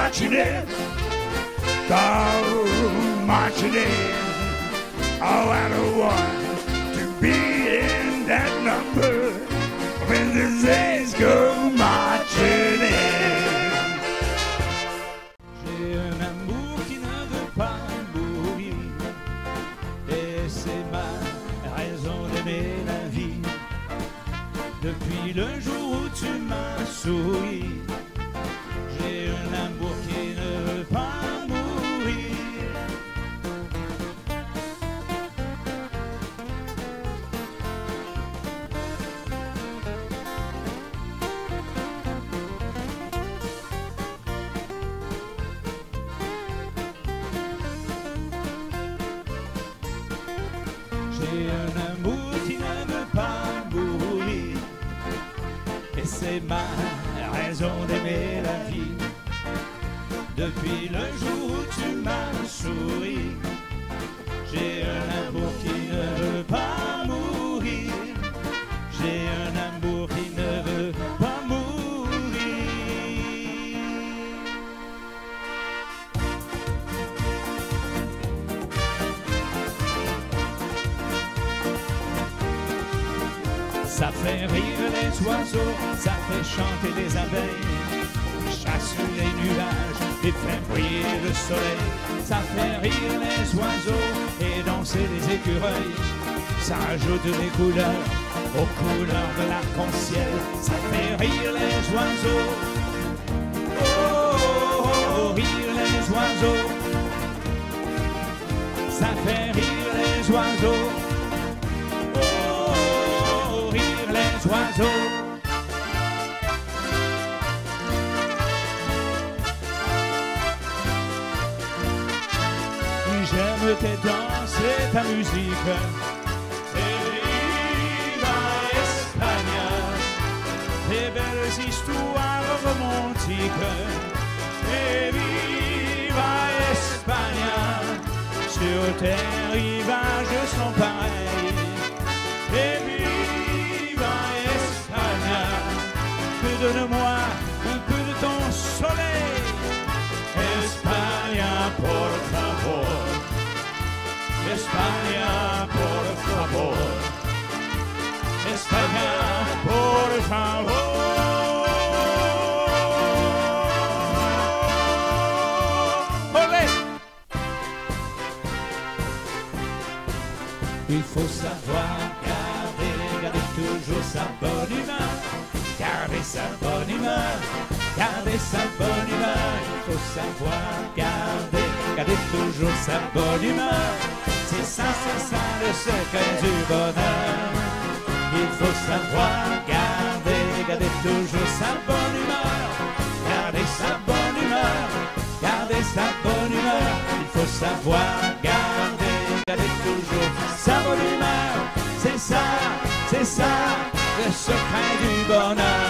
marching in, go marching in. Oh, I don't want to be in that number when the days go marching in. J'ai un amour qui ne veut pas mourir, et c'est ma raison d'aimer la vie. Depuis le jour où tu m'as souri, j'ai un amour qui ne veut pas mourir. J'ai un amour qui ne veut pas mourir, et c'est ma raison d'aimer la vie. Depuis le jour où tu m'as souri, j'ai un amour qui ne veut pas mourir. J'ai un amour qui ne veut pas mourir. Ça fait rire les oiseaux, ça fait chanter les abeilles, chasse les nuages et fait briller le soleil. Ça fait rire les oiseaux et danser les écureuils. Ça ajoute des couleurs aux couleurs de l'arc-en-ciel. Ça fait rire les oiseaux. Oh, oh, oh, rire les oiseaux. Ça fait rire les oiseaux. Oh, rire les oiseaux. J'aime tes danses et ta musique. Et viva Espagne, tes belles histoires romantiques. Et viva Espagne, sur tes rivages sans pareil. Et viva Espagne, donne-moi un peu de ton soleil. España, por favor. España, por favor. España, por favor. Olé! Il faut savoir garder toujours sa bonne humeur. Garder sa bonne humeur. Garder sa bonne humeur. Il faut savoir garder toujours sa bonne humeur. C'est ça le secret du bonheur. Il faut savoir garder toujours sa bonne humeur. Garder sa bonne humeur. Garder sa bonne humeur. Il faut savoir garder toujours sa bonne humeur. C'est ça le secret du bonheur.